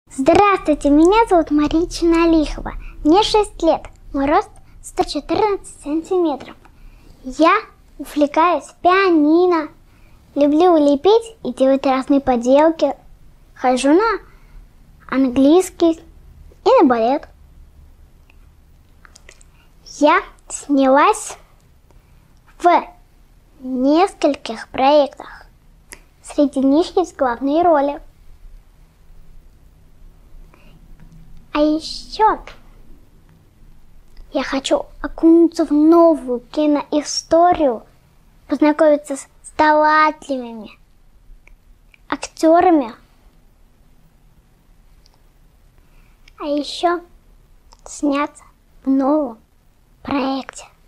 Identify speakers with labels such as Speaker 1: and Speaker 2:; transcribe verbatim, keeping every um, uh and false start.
Speaker 1: Здравствуйте, меня зовут Мария Чиналихова. Мне шесть лет, мой рост сто четырнадцать сантиметров. Я увлекаюсь пианино, люблю лепить и делать разные поделки. Хожу на английский и на балет. Я снялась в нескольких проектах. Среди них есть главные роли. А еще я хочу окунуться в новую киноисторию, познакомиться с талантливыми актерами. А еще сняться в новом проекте.